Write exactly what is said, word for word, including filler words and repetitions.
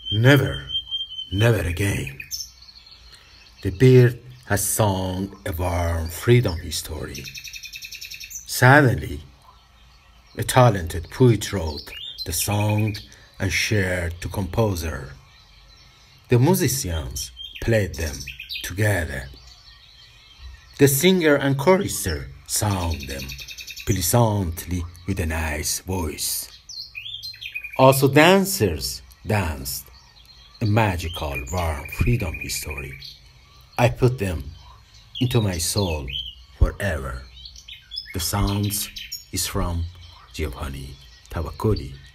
Never, never again. The bird has sung a warm freedom history. Suddenly, a talented poet wrote the song and shared to composer. The musicians played them together. The singer and chorister sang them pleasantly with a nice voice. Also dancers danced a magical warm freedom history. I put them into my soul forever. The sounds is from Giovanni Tavakolli.